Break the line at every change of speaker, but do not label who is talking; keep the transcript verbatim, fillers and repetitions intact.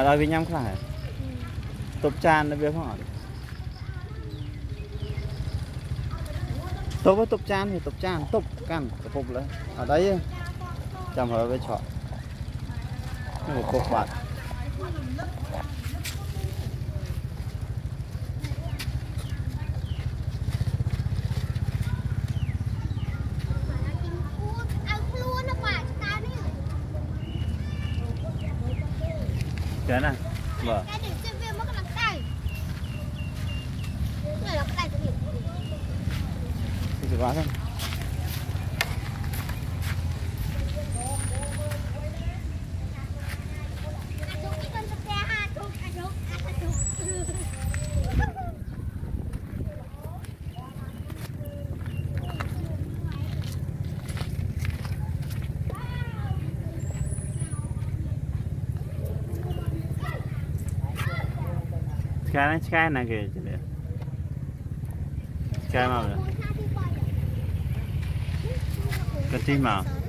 ở đây với nhau phải tục tràn nó biết không tục với tục tràn thì tục tràn tục căn phục lấy ở đây chăm hợp với chọn một cục bạc cái này vâng cái quá thôi sekarang sekarang lagi jadi sekarang mana kecil mah